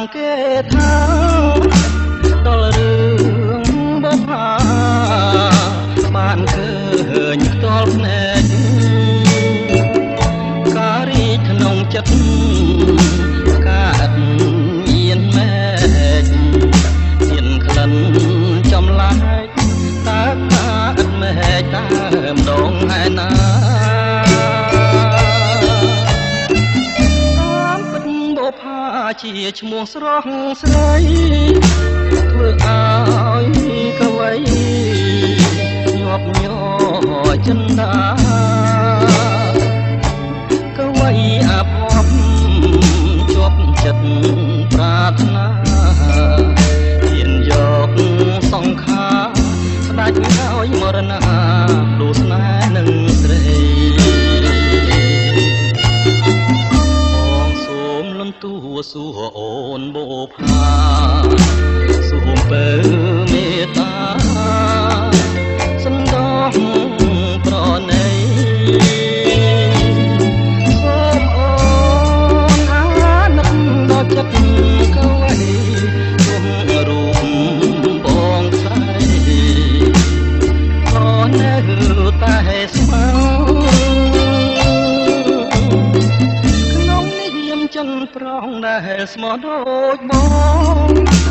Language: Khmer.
เกทาดอลเรื่องบ่พาบ้านเคยตอลแน่การีขนงจัดกาดเยียนแม่เยียนคลันจำลายตากาดแม่ตามดงให้นาជាឈ្មោះស្រស់ស្រីធ្វើឲ្យក្វៃញាប់ញ័រចិន្តាក្វៃអាភ័ព្វជាប់ចិត្តប្រាថ្នាហ៊ានយកសង្ខារស្ដេចឲ្យមរណាដូស្នេហ៍នឹងស្រីទូសួរអូនបូផាសូមពើមេត្តាសន្តោសប្រណីសូមអូនអាណិតដល់ចិត្តកវៃគុំរូបបងស្រីក៏នៅតែស្មៅចិនប្រងដែលស្មោះដូចបង